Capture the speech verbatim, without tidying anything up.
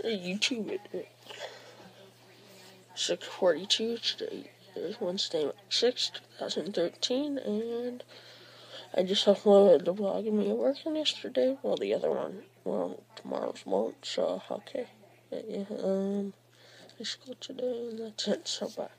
YouTube it. six forty-two today is Wednesday, March sixth, twenty thirteen, and I just uploaded the vlog of me working yesterday. Well, the other one, well, tomorrow's won't, so okay. But yeah, um, I school today, and that's it, so bye.